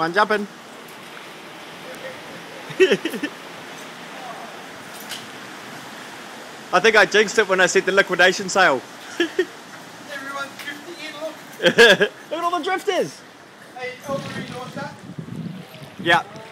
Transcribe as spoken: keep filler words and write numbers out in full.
One jumping. I think I jinxed it when I said the liquidation sale. Everyone's drifting in, look. Look at all the drifters. Hey, Ellery, you know what's that? Yeah.